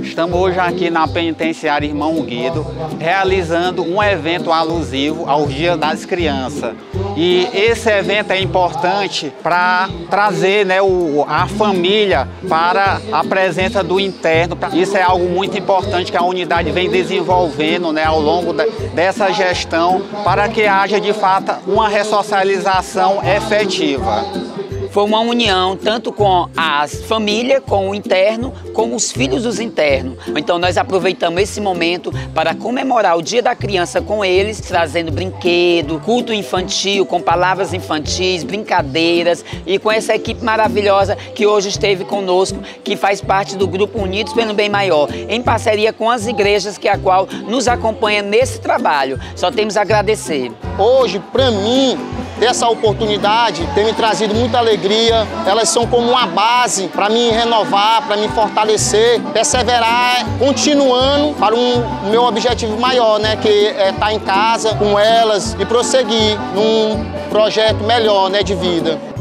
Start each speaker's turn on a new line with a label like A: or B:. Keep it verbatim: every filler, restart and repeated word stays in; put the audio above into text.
A: Estamos hoje aqui na penitenciária Irmão Guido, realizando um evento alusivo ao Dia das Crianças. E esse evento é importante para trazer, né, o, a família para a presença do interno. Isso é algo muito importante que a unidade vem desenvolvendo, né, ao longo de, dessa gestão, para que haja de fato uma ressocialização efetiva.
B: Foi uma união tanto com as famílias, com o interno, como os filhos dos internos. Então nós aproveitamos esse momento para comemorar o Dia da Criança com eles, trazendo brinquedo, culto infantil, com palavras infantis, brincadeiras, e com essa equipe maravilhosa que hoje esteve conosco, que faz parte do Grupo Unidos pelo Bem Maior, em parceria com as igrejas que a qual nos acompanha nesse trabalho. Só temos a agradecer.
C: Hoje, para mim, ter essa oportunidade tem me trazido muita alegria. Elas são como uma base para me renovar, para me fortalecer, perseverar, continuando para um meu objetivo maior, né, que é estar em casa com elas e prosseguir num projeto melhor, né, de vida.